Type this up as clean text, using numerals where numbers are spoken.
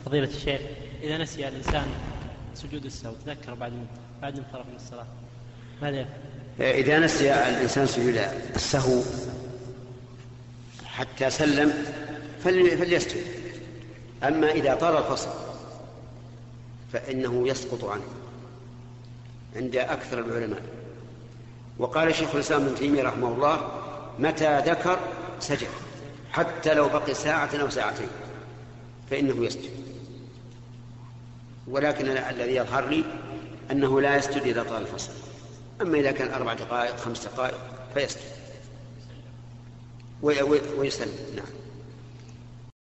فضيلة الشيخ، إذا نسي الإنسان سجود السهو تذكر بعد انصرف من الصلاة ماذا يفعل؟ إذا نسي الإنسان سجود السهو حتى سلم فليسجد. أما إذا طال الفصل فإنه يسقط عنه عند أكثر العلماء. وقال شيخ الإسلام ابن تيمية رحمه الله: متى ذكر سجد حتى لو بقي ساعة أو ساعتين فإنه يسجد. ولكن الذي يظهر لي أنه لا يسجد إذا طال الفصل. أما إذا كان 4 دقائق 5 دقائق فيسجد ويسلم. نعم.